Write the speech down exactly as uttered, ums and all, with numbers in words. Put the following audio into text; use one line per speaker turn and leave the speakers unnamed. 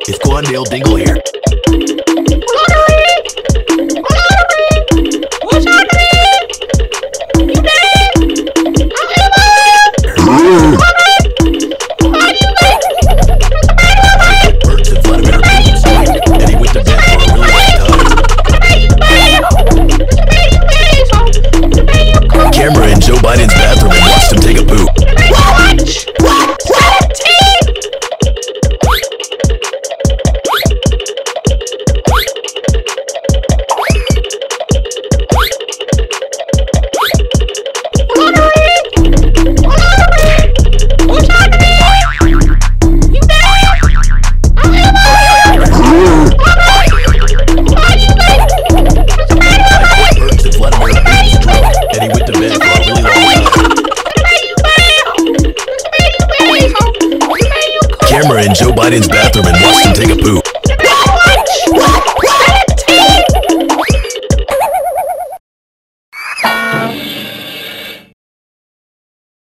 It's Glendale Dingle here.
What's happening? You dead?
Bert and Vladimir Putin's asleep, and he went to bed for a really long time. Camera in Joe Biden's bathroom and watched him take a poop.
Watch! What? What?
Camera in Joe Biden's bathroom and watched him take a poop.